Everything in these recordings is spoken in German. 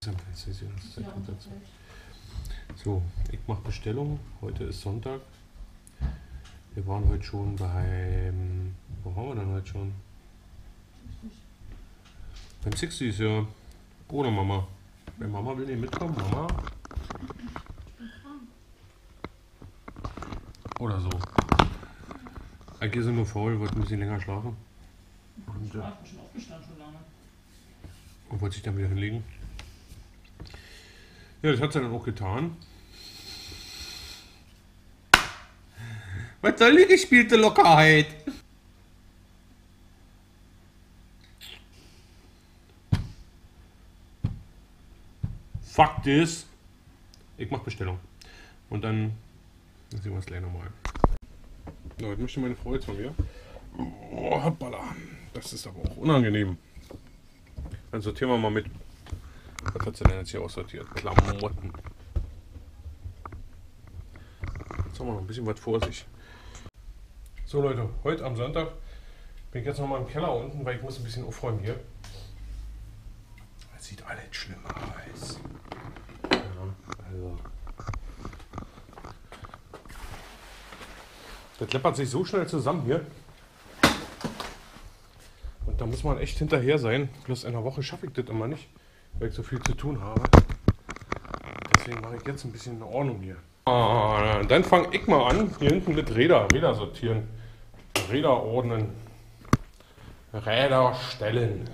So, ich mache Bestellung. Heute ist Sonntag. Wir waren heute schon beim. Wo waren wir denn heute schon? Beim Sixties, ja. Oder Mama? Wenn Mama will nicht mitkommen, Mama? Oder so. Eigentlich sind nur faul, wollte ein bisschen länger schlafen. Und, Ich bin schon aufgestanden schon lange. und wollte sich dann wieder hinlegen. Ja, das hat sie dann auch getan. Was soll die gespielte Lockerheit? Fakt ist, ich mache Bestellung. Und dann sehen wir es gleich nochmal. So, jetzt möchte meine Frau jetzt von mir. Oh, hoppala. Das ist aber auch unangenehm. Dann sortieren wir mal mit. Was hat sie denn jetzt hier aussortiert? Klamotten. Jetzt haben wir noch ein bisschen was vor sich. So Leute, heute am Sonntag bin ich jetzt noch mal im Keller unten, weil ich muss ein bisschen aufräumen hier. Das sieht alles schlimm aus. Ja, also. Das läppert sich so schnell zusammen hier. Und da muss man echt hinterher sein. Bloß in einer Woche schaffe ich das immer nicht, weil ich so viel zu tun habe. Deswegen mache ich jetzt ein bisschen in Ordnung hier. Dann fange ich mal an, hier hinten mit Räder sortieren. Räder ordnen. Räder stellen.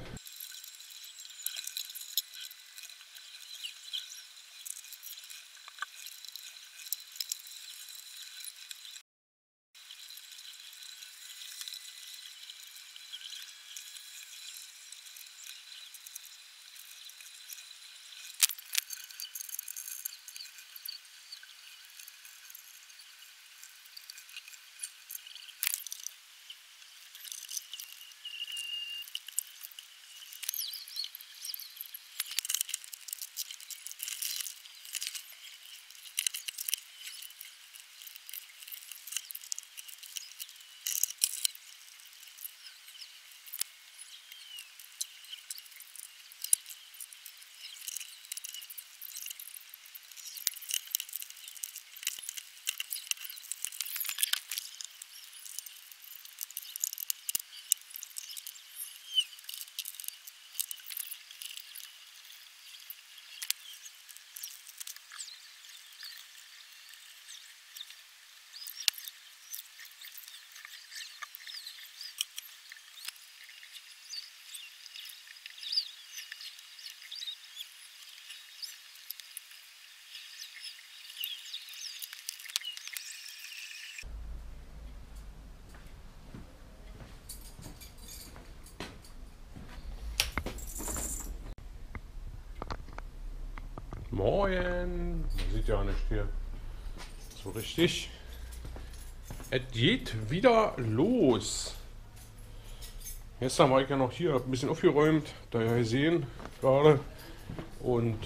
Moin! Man sieht ja nicht hier so richtig. Es geht wieder los. Gestern war ich ja noch hier, hab ein bisschen aufgeräumt, da ja gesehen gerade. Und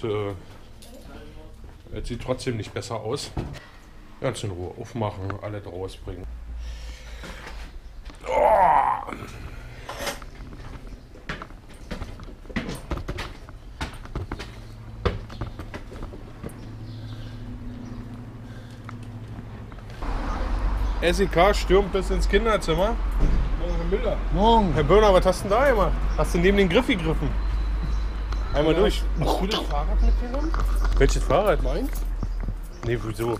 es sieht trotzdem nicht besser aus. Ganz in Ruhe aufmachen, alle rausbringen. Oh! SEK stürmt bis ins Kinderzimmer. Morgen, Herr Müller. Morgen. Herr Böhner, was hast du denn da gemacht? Hast du neben den Griff gegriffen? Einmal durch. Hast du das Fahrrad mitgenommen? Welches Fahrrad? Meins? Nee, wieso?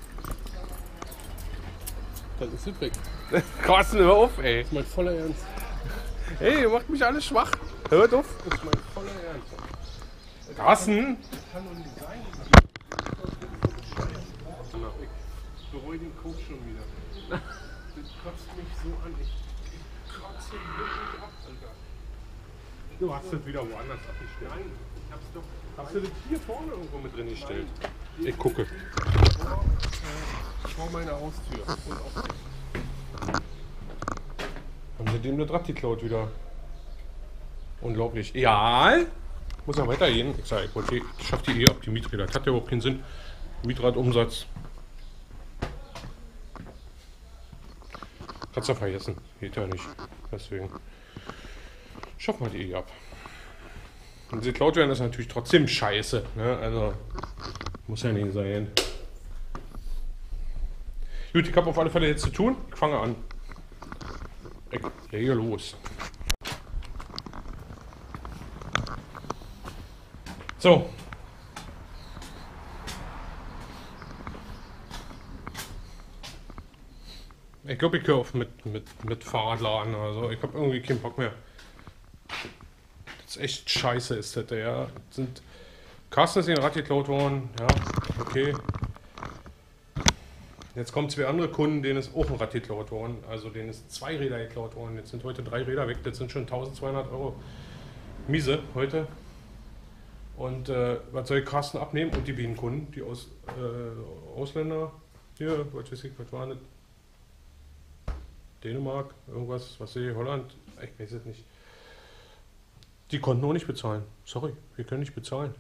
Dann ist es weg. Carsten, hör auf, ey. Das ist mein voller Ernst. Ey, ihr macht mich alles schwach. Hört auf. Das ist mein voller Ernst. Carsten! Das kann doch nicht sein. Ich bereue den Coach schon wieder. Das kotzt mich so an. Ich kotze wirklich ab, Alter. Du hast das wieder woanders abgestellt. Nein, ich hab's doch. Hast du das hier vorne irgendwo mit drin gestellt? Ich gucke. Vor meiner Haustür. Und auch Haben sie dem das Rad geklaut wieder? Unglaublich. Ja, muss ja weitergehen. Ich sage, ich schaffe die ab, die Mieträder. Das hat ja überhaupt keinen Sinn. Mietradumsatz. Kannst du vergessen. Geht ja nicht. Deswegen. Schaffen wir die ab. Wenn sie geklaut werden, ist natürlich trotzdem scheiße. Ne? Also, muss ja nicht sein. Gut, ich habe auf alle Fälle jetzt zu tun. Ich fange an. Ich lege los. So. Ich glaube, ich höre auf mit Fahrradladen. Also, ich habe irgendwie keinen Bock mehr. Das ist echt scheiße, ist das, ja. Carsten ist in Rad geklaut worden. Ja, okay. Jetzt kommen 2 andere Kunden, denen ist auch ein Rad geklaut worden. Also denen ist 2 Räder geklaut worden. Jetzt sind heute 3 Räder weg. Das sind schon 1200 Euro miese heute. Und was soll ich Carsten abnehmen? Und die beiden Kunden, die Ausländer, hier, was weiß ich, was war das? Dänemark, irgendwas, was sehe ich, Holland, ich weiß es nicht. Die konnten auch nicht bezahlen. Sorry, wir können nicht bezahlen.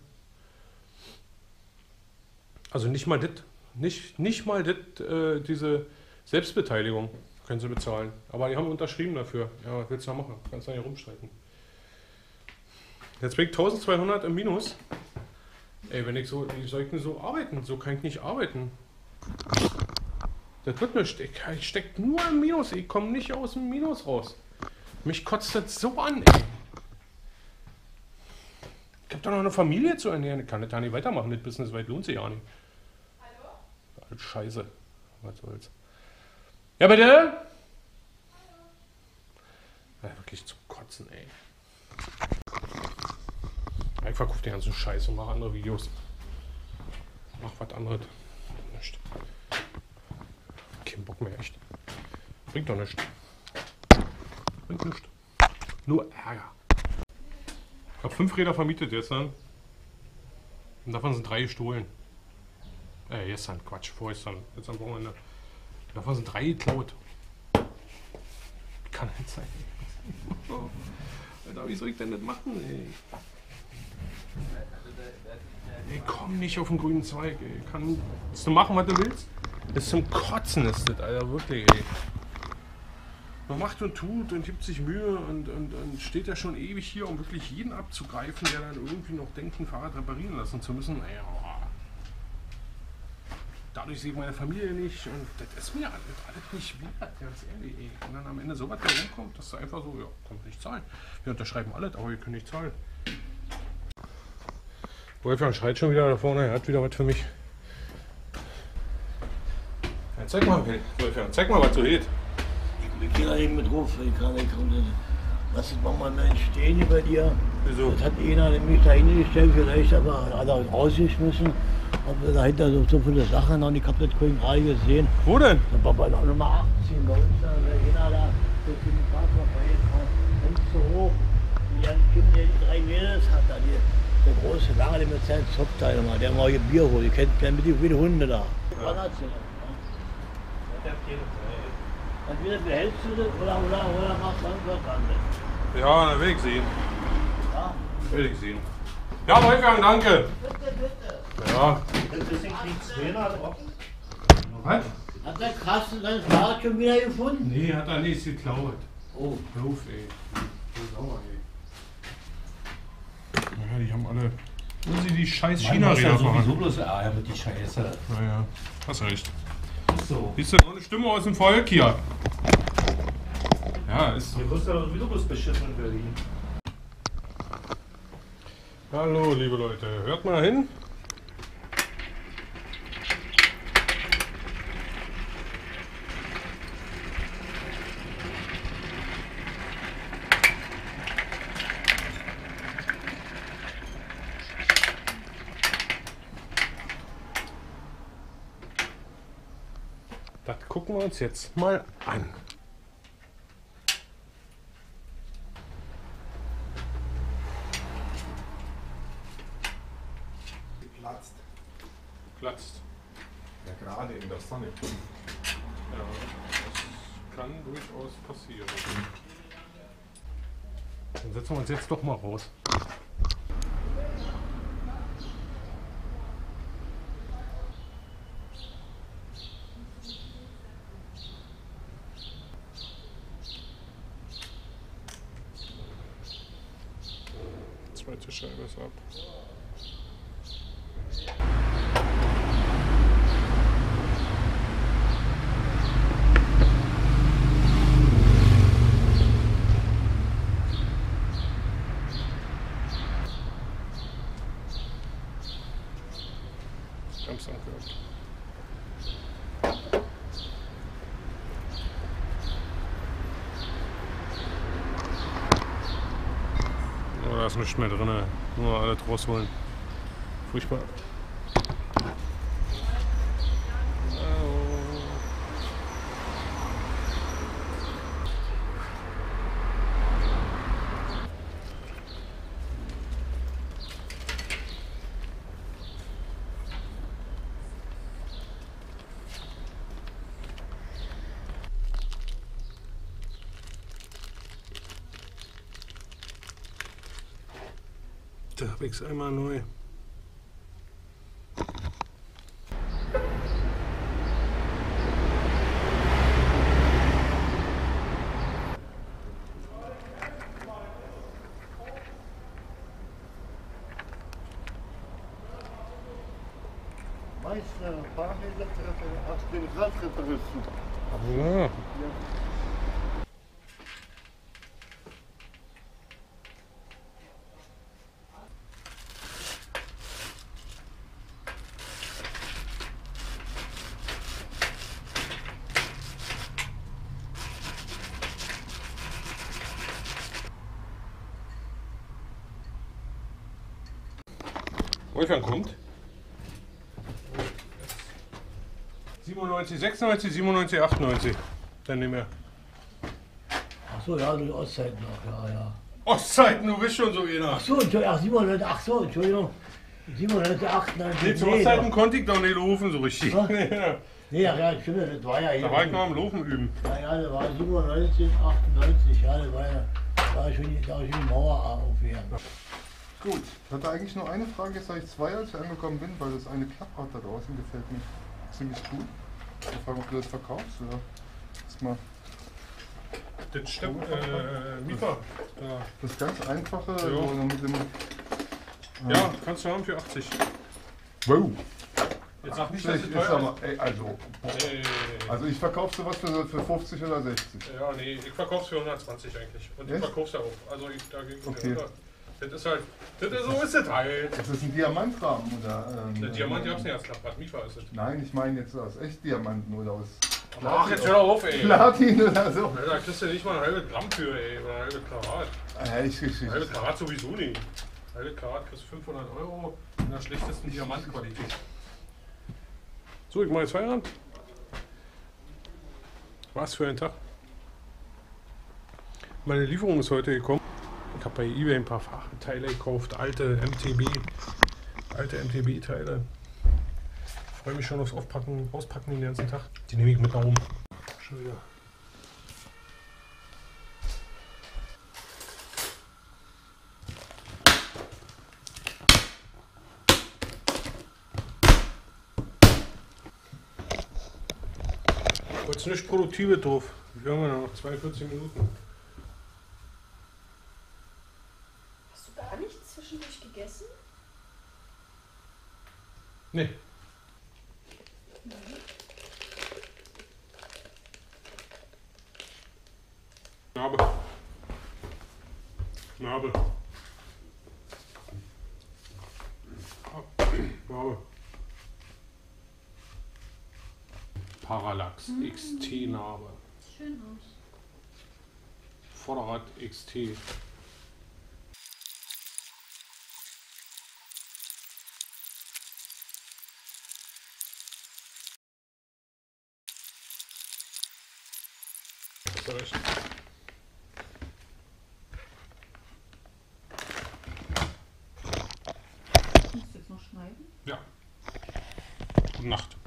Also nicht mal das. Nicht mal diese Selbstbeteiligung können sie bezahlen. Aber die haben unterschrieben dafür. Ja, was willst du da machen? Kannst du da nicht rumstreiten. Jetzt bin ich 1200 im Minus. Ey, wie soll ich denn so arbeiten? So kann ich nicht arbeiten. Das wird nicht. Ich steck nur im Minus. Ich komme nicht aus dem Minus raus. Mich kotzt das so an, ey. Ich habe doch noch eine Familie zu ernähren. Ich kann das ja nicht weitermachen. Das Business weit lohnt sich ja nicht. Scheiße. Was soll's. Ja, bitte? Ja, wirklich zum Kotzen, ey. Ja, ich verkaufe den ganzen Scheiß und mache andere Videos. Mach was anderes. Nicht. Kein Bock mehr, echt. Bringt doch nichts. Bringt nichts. Nur Ärger. Ich habe 5 Räder vermietet gestern. Und davon sind 3 gestohlen. Gestern, Quatsch, vorgestern, jetzt am Wochenende. Davon sind 3 geklaut. Kann nicht sein. Alter, wie soll ich denn das machen, ey? Ich komm nicht auf den grünen Zweig, ey. Kannst du machen, was du willst? Das ist zum Kotzen, ist das, Alter, wirklich, ey. Man macht und tut und gibt sich Mühe und steht ja schon ewig hier, um wirklich jeden abzugreifen, der dann irgendwie noch denkt, ein Fahrrad reparieren lassen zu müssen. Ey, dadurch sehe ich meine Familie nicht und das ist mir alles nicht wert, ganz ehrlich. Ey. Und dann am Ende so was da rumkommt, dass du einfach so, ja, kommt nicht zahlen. Wir unterschreiben alles, aber wir können nicht zahlen. Wolfgang schreit schon wieder da vorne, er hat wieder was für mich. Ja, zeig mal, Wolfgang, zeig mal, was so geht. Ich gehe da eben mit drauf, lass es mal stehen hier bei dir. Wieso? Das hat einer nämlich da hingestellt, vielleicht aber hat er rausgeschmissen. Aber dahinter so viele Sachen und ich habe das vorhin gerade gesehen. Wo denn? Da war bei der Nummer 18 bei uns, da einer da, der für den Park vorbeigefahren, ganz so hoch. Die Kinder, die 3 Mädels hat da, der große Lange, der mit seinem Zopfteil mal, der mal hier Bier holt. Die kennt mit wie die Hunde da. Was hat sie denn? Entweder behältst du das oder machst du was anderes. Ja, dann will ich sehen. Ja? Will ich sehen. Ja, Wolfgang, danke. Bitte. Ja. Das ist ein Kriegstrainer drauf. Was? Hat der Carsten sein Fahrrad schon wieder gefunden? Nee, hat er nicht geklaut. Oh. Ruf, ey. So sauer, ey. Ja, die haben alle. Wo sie die scheiß China-Räder machen. sowieso bloß Ärger mit die Scheiße. Naja, hast recht. So. Siehst du, noch eine Stimme aus dem Volk hier. Ja, ist so. Hier wirst du doch sowieso bloß beschissen in Berlin. Hallo, liebe Leute. Hört mal hin. Das gucken wir uns jetzt mal an. Geplatzt. Platzt. Ja, gerade in der Sonne. Ja, das kann durchaus passieren. Dann setzen wir uns jetzt doch mal raus. zweite Scheibe ist ab. Ganz angehört. Oh, da ist nichts mehr drin. Nur alles rausholen. Furchtbar. Da habe ich es einmal neu. Meister, Fahrräder-Radreparisten. Ja. Wolfgang kommt. 97, 96, 97, 98. Dann nehmen wir. Achso, ja, die Ostzeiten noch, ja. Ostzeiten, du bist schon so einer. Achso, Entschuldigung. 97, 98. Nee, zu Ostzeiten konnte ich doch nicht laufen so richtig. Was? Nee, ja, stimmt, das war ja hier. Da war ich noch am Laufen üben. Ja, das war 97, 98, ja, das war schon die Mauer aufgegangen. Gut, ich hatte eigentlich nur eine Frage, jetzt habe ich zwei, als ich angekommen bin, weil das eine Klapprad da draußen gefällt mir ziemlich gut. Ich frage, ob du das verkaufst oder erstmal. Das stimmt, Mieter. Ja. Das ganz einfache, Ja. so mit dem. Ja, kannst du haben für 80. Wow! Jetzt sag nicht, dass Schlecht es ist teuer aber, ey, also ich verkaufe sowas für 50 oder 60. Ja, nee, ich verkauf's für 120 eigentlich. Und ich Echt? verkauf's ja auch. Also ich dagegen. Okay. Das ist halt, so ist es halt. Das ist ein Diamantrahmen oder? Der Diamant gab's nicht als Klapprad, Mieter ist es. Nein, ich meine jetzt aus echt Diamanten oder aus Ach, jetzt hör doch auf, ey. Platin oder so. Ja, da kriegst du nicht mal ein halbes Gramm für, ey. Oder ein halbes Karat. Ein halbes Karat sowieso nicht. Ein halbes Karat kriegst du 500 € in der schlechtesten Diamantqualität. So, ich mache jetzt Feierabend. Was für ein Tag. Meine Lieferung ist heute gekommen. Ich habe bei eBay ein paar Fahrradteile gekauft, alte MTB-Teile. Freue mich schon aufs Auspacken den ganzen Tag. Die nehme ich mit nach oben. Schon wieder. Jetzt nicht Produktive drauf. Wir haben ja noch 42 Minuten. Hast du gar nichts zwischendurch gegessen? Nee. Narbe. Parallax XT Narbe. Schön aus. Vorderrad XT. Hast du recht. Musst du jetzt noch schneiden? Ja. Gute Nacht.